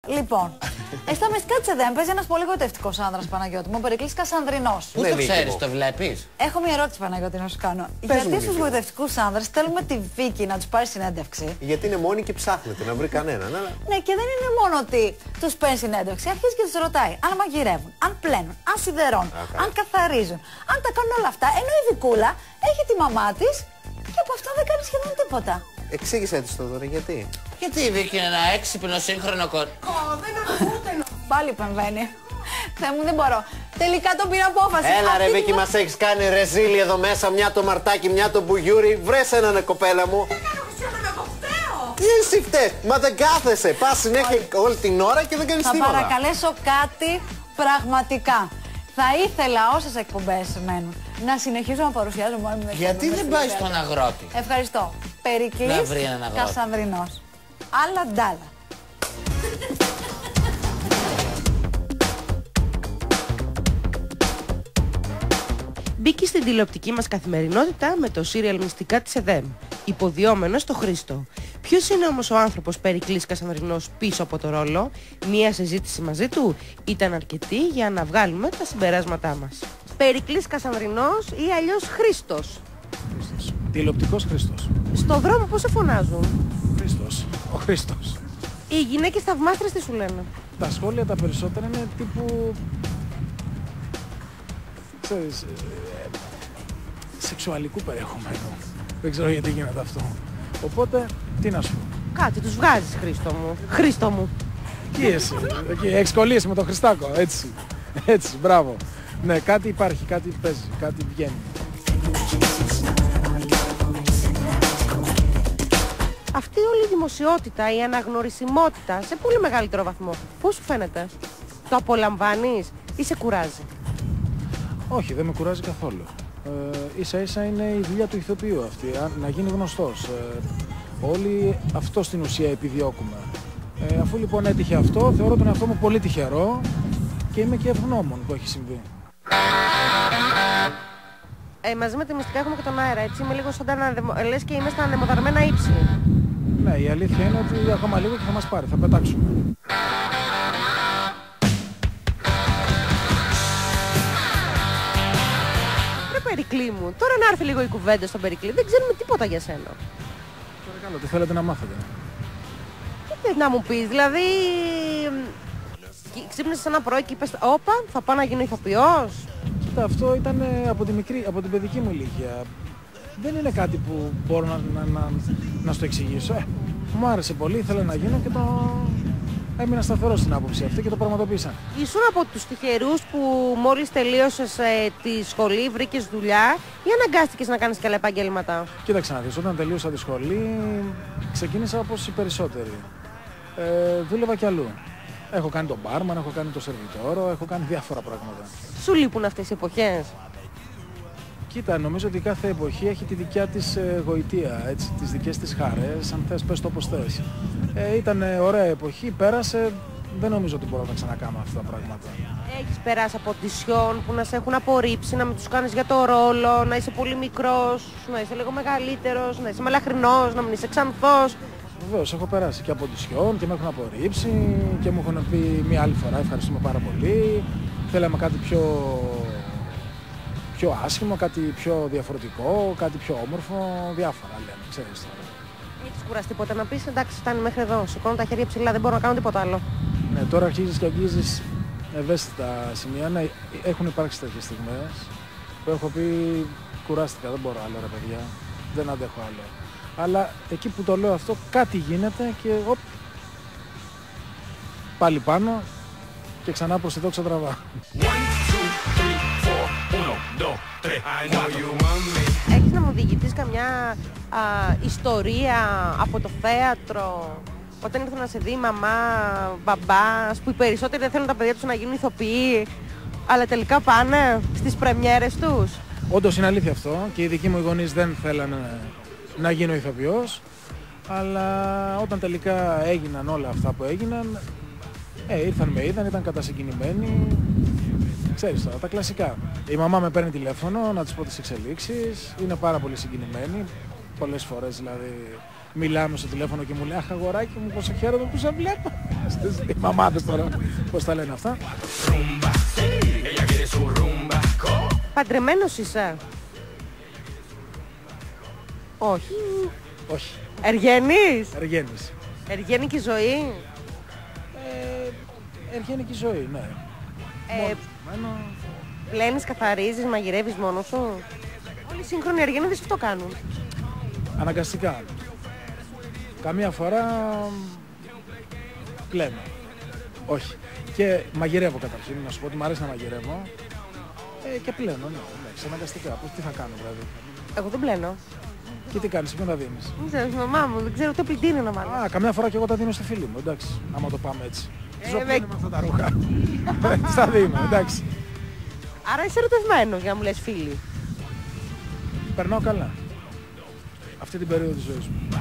Λοιπόν, αισθάνομαι κάτι σε δεν παίζει ένας πολύ γοητευτικός άνδρας, Παναγιώτη μου, ο Περικλής Κασανδρινός. Πού το ξέρεις, το βλέπεις? Έχω μια ερώτηση, Παναγιώτη, να σου κάνω. Γιατί στους γοητευτικούς άνδρες στέλνουμε τη Βίκη να τους πάρει συνέντευξη? Γιατί είναι μόνη και ψάχνεται να βρει κανέναν. Αλλά... Ναι, και δεν είναι μόνο ότι τους παίρνει συνέντευξη, αρχίζει και τους ρωτάει αν μαγειρεύουν, αν πλένουν, αν σιδερώνουν, αν καθαρίζουν, αν τα κάνουν όλα αυτά. Ενώ η Βικούλα έχει τη μαμά της και από αυτά δεν κάνει σχεδόν τίποτα. Εξήγησέ της το τώρα, γιατί. Γιατί η Βίκη είναι ένα έξυπνο σύγχρονο δεν ακούτε. Πάλι επεμβαίνει. Θεέ μου, δεν μπορώ. Τελικά τον πήρα απόφαση. Έλα ρε Βίκη, μας έχεις κάνει ρεζίλι εδώ μέσα. Μια το μαρτάκι, μια το μπουγιούρι. Βρες έναν, κοπέλα μου. Δεν κάνω χριστιανό, εγώ φταίω. Τι εσύ φταίς? Μα δεν κάθεσαι. Πας συνέχεια όλη την ώρα και δεν κάνεις τίποτα. Θα παρακαλέσω κάτι πραγματικά. Θα ήθελα όσες εκπομπές μένουν να συνεχίσω να παρουσιάζω μόνο με. Γιατί δεν πάει στον αγρότη? Ευχαριστώ. Περικλής Κασανδρινός. Άλλα ντάλα. Μπήκε στην τηλεοπτική μας καθημερινότητα με το σύριαλ Μυστικά της ΕΔΕΜ, υποδιόμενος στο Χρήστο. Ποιος είναι όμως ο άνθρωπος Περικλής Κασανδρινός πίσω από το ρόλο? Μία συζήτηση μαζί του ήταν αρκετή για να βγάλουμε τα συμπεράσματά μας. Περικλής Κασανδρινός ή αλλιώς Χρήστος? Χρήστος. Τηλεοπτικός Χρήστος. Στο δρόμο πώς σε φωνάζουν? Χρήστος. Ο Χρήστος. Οι γυναίκες θαυμάστρες τι σου λένε? Τα σχόλια τα περισσότερα είναι τύπου... ξέρεις... σεξουαλικού περιεχομένου. Δεν ξέρω γιατί γίνεται αυτό. Οπότε, τι να σου πω. Κάτι τους βγάζεις, Χρήστο μου. Χρήστο μου. Τι εσύ, εκεί, έχεις κολλήσει με τον Χριστάκο, έτσι. Έτσι, μπράβο. Ναι, κάτι υπάρχει, κάτι παίζει, κάτι βγαίνει. Αυτή όλη η δημοσιότητα, η αναγνωρισιμότητα σε πολύ μεγαλύτερο βαθμό, πώς σου φαίνεται? Το απολαμβάνεις ή σε κουράζει? Όχι, δεν με κουράζει καθόλου. Ίσα ίσα είναι η δουλειά του ηθοποιού αυτή, να γίνει γνωστός. Όλοι αυτό στην ουσία επιδιώκουμε. Αφού λοιπόν έτυχε αυτό, θεωρώ τον εαυτό μου πολύ τυχερό και είμαι και ευγνώμων που έχει συμβεί. Μαζί με τη Μυστικά έχουμε και τον αέρα, έτσι είμαι λίγο σαν τα λες και είμαι στα ανεμοδαρμένα ύψη. Ναι, η αλήθεια είναι ότι ακόμα λίγο και θα μας πάρει, θα πετάξουμε. Περικλή μου, τώρα να έρθει λίγο η κουβέντα στον Περικλή, δεν ξέρουμε τίποτα για σένα. Παρακαλώ, τι θέλετε να μάθετε? Τι θες να μου πεις, δηλαδή... ξύπνησες ένα πρωί και είπες, όπα, θα πάω να γίνω ηθοποιός. Κοίτα, αυτό ήταν από την παιδική μου ηλικία. Δεν είναι κάτι που μπορώ να στο εξηγήσω. Μου άρεσε πολύ, ήθελα να γίνω και έμεινα σταθερός στην άποψη αυτή και το πραγματοποίησα. Ήσουν από τους τυχερούς που μόλις τελείωσες τη σχολή, βρήκες δουλειά ή αναγκάστηκες να κάνεις και άλλα επαγγέλματα? Κοίταξε να δεις, όταν τελείωσα τη σχολή ξεκίνησα όπως οι περισσότεροι. Δούλευα κι αλλού. Έχω κάνει τον μπάρμαν, έχω κάνει το σερβιτόρο, έχω κάνει διάφορα πράγματα. Σου λείπουν αυτές οι εποχές? Κοίτα, νομίζω ότι κάθε εποχή έχει τη δικιά της γοητεία, έτσι, τις δικές της χαρές, αν θες πες το όπως θες. Ήταν ωραία εποχή, πέρασε, δεν νομίζω ότι μπορώ να ξανακάνω αυτά τα πράγματα. Έχεις περάσει από οντισιόν που να σε έχουν απορρίψει, να μην τους κάνεις για το ρόλο, να είσαι πολύ μικρός, να είσαι λίγο μεγαλύτερος, να είσαι μελαχρινός, να μην είσαι ξανθός? Βεβαίως, έχω περάσει και από οντισιόν και με έχουν απορρίψει και μου έχουν πει μια άλλη φορά ευχαριστούμε πάρα πολύ, θέλαμε κάτι πιο άσχημο, κάτι πιο διαφορετικό, κάτι πιο όμορφο, διάφορα λένε, ξέρεις τώρα. Έχεις κουραστεί ποτέ να πεις, εντάξει, φτάνει μέχρι εδώ, σηκώνω τα χέρια ψηλά, δεν μπορώ να κάνω τίποτα άλλο? Ναι, τώρα αρχίζεις και αγγίζεις ευαίσθητα σημεία. Ναι, έχουν υπάρξει τέτοιες στιγμές που έχω πει κουράστηκα, δεν μπορώ άλλο ρε παιδιά, δεν αντέχω άλλο. Αλλά εκεί που το λέω αυτό κάτι γίνεται και πάλι πάνω και ξανά προς τη δόξα τραβά. Έχεις να μου διηγηθείς καμιά ιστορία από το θέατρο, όταν ήρθε να σε δει η μαμά, μπαμπάς, που οι περισσότεροι δεν θέλουν τα παιδιά τους να γίνουν ηθοποιοί, αλλά τελικά πάνε στις πρεμιέρες τους? Όντως είναι αλήθεια αυτό και οι δικοί μου γονείς δεν θέλανε να γίνω ηθοποιός, αλλά όταν τελικά έγιναν όλα αυτά που έγιναν, ήρθαν με είδαν, ήταν κατασυγκινημένοι. Ξέρεις τώρα, τα κλασικά. Η μαμά με παίρνει τηλέφωνο να της πω τις εξελίξεις, είναι πάρα πολύ συγκινημένη, πολλές φορές δηλαδή μιλάμε στο τηλέφωνο και μου λέει αχ αγοράκι μου πόσο χαίρομαι που σε βλέπω. Οι μαμάδες τώρα πώς τα λένε αυτά. Παντρεμένος είσαι? Όχι. Όχι. Εργένης? Εργένης. Εργένικη ζωή? Εργένικη ζωή, ναι. Πλένεις, καθαρίζεις, μαγειρεύεις μόνος σου? Όλοι οι σύγχρονοι εργένιδες αυτό κάνουν. Αναγκαστικά. Καμία φορά πλένω. Όχι. Και μαγειρεύω καταρχήν, να σου πω ότι μου αρέσει να μαγειρεύω. Και πλένω, ναι, αναγκαστικά. Τι θα κάνω δηλαδή. Εγώ δεν πλένω. Και τι κάνεις, ποιον τα δίνεις? Δεν ξέρω, στη μαμά μου, δεν ξέρω ούτε πλυντήρι να βάλω. Καμιά φορά και εγώ τα δίνω στη φίλη μου, εντάξει. Άμα το πάμε έτσι. Ζωπλύνω με αυτά τα ρούχα. Στα δίνω, εντάξει. Άρα είσαι ερωτευμένος για να μου λες φίλοι. Περνάω καλά. Αυτή την περίοδο της ζωής μου.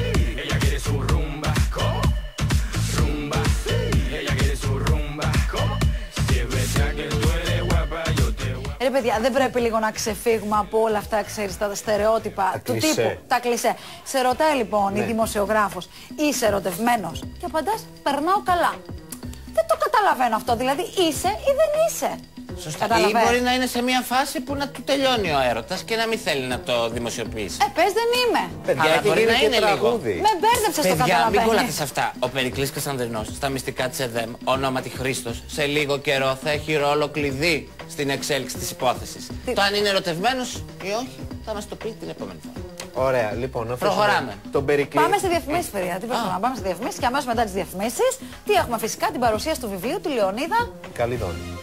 Ρε παιδιά, δεν πρέπει λίγο να ξεφύγουμε από όλα αυτά, ξέρεις, τα στερεότυπα του τύπου, τα κλισέ. Σε ρωτάει λοιπόν η δημοσιογράφος, είσαι ερωτευμένος? Και απαντάς, περνάω καλά. Δεν το καταλαβαίνω αυτό, δηλαδή είσαι ή δεν είσαι. Σωστά. Ή μπορεί να είναι σε μια φάση που να του τελειώνει ο έρωτας και να μην θέλει να το δημοσιοποιήσει. Πες δεν είμαι. Αλλά μπορεί να είναι λίγο. Με μπέρδεψες, το Παιδιά, μην καταλαβαίνεις. κολλάτε σε αυτά. Ο Περικλής Κασανδρινός στα μυστικά της ΕΔΕΜ, ονόματι Χρήστος, σε λίγο καιρό θα έχει ρόλο κλειδί στην εξέλιξη της υπόθεσης. Το αν είναι ερωτευμένος ή όχι θα μας το πει την επόμενη φορά. Ωραία, λοιπόν, προχωράμε. Τον Περικλή. Πάμε στη διαφημίση, παιδιά. Τι πρέπει να πάμε στη διαφημίση και αμέσως μετά τις διαφημίσεις τι έχουμε? Φυσικά την παρουσίαση του βιβλίου του Λεωνίδα Καλίδων.